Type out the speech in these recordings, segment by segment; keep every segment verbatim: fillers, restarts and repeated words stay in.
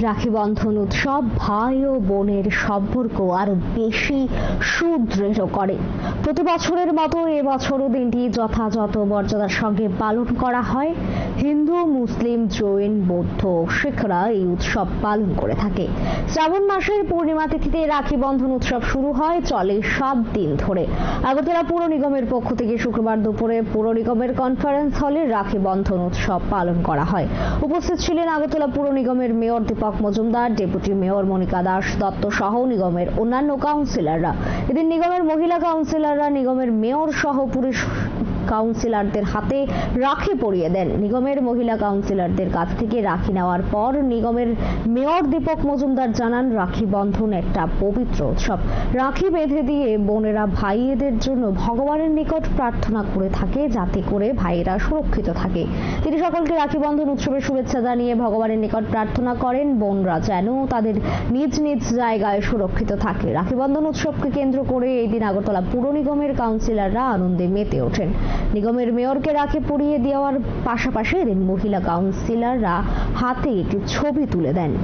রাখি বন্ধন উৎসব ভাই ও বোনের সম্পর্ক আরো বেশি সুদৃঢ় করে। প্রতি বছরের মতো এবছরও দিনটি যথাযথ মর্যাদার সঙ্গে পালন করা হয়। হিন্দু, মুসলিম, জৈন, বৌদ্ধ, শিখরা এই উৎসব পালন করে থাকে। শ্রাবণ মাসের পূর্ণিমা তিথিতে রাখি বন্ধন উৎসব শুরু হয়, চলে সাত দিন ধরে। আগরতলা পুর নিগমের পক্ষ থেকে শুক্রবার দুপুরে পুর নিগমের কনফারেন্স হলে রাখি বন্ধন উৎসব পালন করা হয়। উপস্থিত ছিলেন আগরতলা পুর নিগমের mayor Dipak Majumdar, deputy mayor Monika Das Dutta সহ নিগমের অন্যান্য কাউন্সিলররা। এদিন নিগমের মহিলা কাউন্সিলররা নিগমের মেয়র সহ পুরুষ কাউন্সিলরদের হাতে রাখি পরিয়ে দেন। নিগমের মহিলা কাউন্সিলরদের কাছ থেকে রাখি নেওয়ার পর নিগমের মেয়র দীপক মজুমদার জানান, রাখি বন্ধন একটা পবিত্র উৎসব। রাখি বেঁধে দিয়ে বোনেরা ভাইয়েদের জন্য ভগবানের নিকট প্রার্থনা করে থাকে যাতে করে ভাইয়েরা সুরক্ষিত থাকে। তিনি সকলকে রাখি বন্ধন উৎসবের শুভেচ্ছা জানিয়ে ভগবানের নিকট প্রার্থনা করেন বোনরা যেন তাদের নিজ নিজ জায়গায় সুরক্ষিত থাকে। রাখি বন্ধন উৎসবকে কেন্দ্র করে এই দিন আগরতলা পুর নিগমের কাউন্সিলররা আনন্দে মেতে ওঠেন। নিগমের মেয়রকে রাখি পরিয়ে দেওয়ার পাশাপাশি এদিন মহিলা কাউন্সিলররা হাতে একটি ছবি তুলে দেন।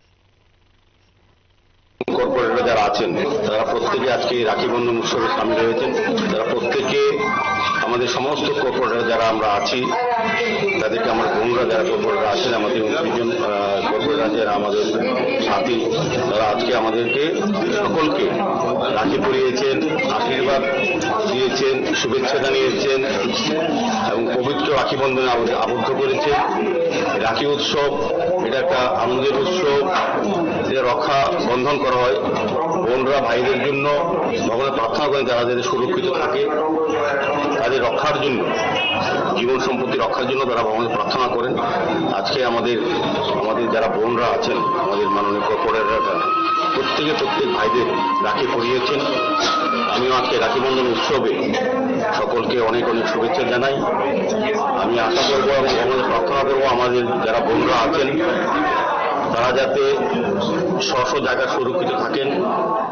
কর্পোরেটররা যারা আছেন তারা প্রত্যেকে আজকে রাখি বন্ধন উৎসবে সামিল হয়েছেন। তারা প্রত্যেকে আমাদের সমস্ত কর্পোরেটর যারা আমরা আছি তাদেরকে আমার বোনরা যারা কর্পোরেটর আছেন, আমাদের দুজন কর্পোরেটর যারা আমাদের সাথী, তারা আজকে আমাদেরকে সকলকে রাখি পরিয়েছেন, আশীর্বাদ দিয়েছেন, শুভেচ্ছা জানিয়েছেন এবং পবিত্র রাখি বন্ধনে আমাদের আবদ্ধ করেছেন। রাখি উৎসব এটা একটা আনন্দের উৎসব, এটা রক্ষা বন্ধন করা হয়। বোনরা ভাইদের জন্য ভগবানের প্রার্থনা করেন তারা যাতে সুরক্ষিত থাকে, তাদের রক্ষার জন্য, জীবন সম্পত্তি রক্ষার জন্য তারা ভগবানের প্রার্থনা করেন। আজকে আমাদের আমাদের যারা বোনরা আছেন, আমাদের মাননীয় কর্পোরেটররা প্রত্যেকে প্রত্যেক ভাইদের রাখি পরিয়েছেন। আমিও আজকে রাখি বন্ধন উৎসবে সকলকে অনেক অনেক শুভেচ্ছা জানাই। আমি আশা করবো এবং ভগবানের প্রার্থনা করবো আমাদের যারা বোনরা আছেন তারা যাতে স্ব স্ব জায়গায় সুরক্ষিত থাকেন।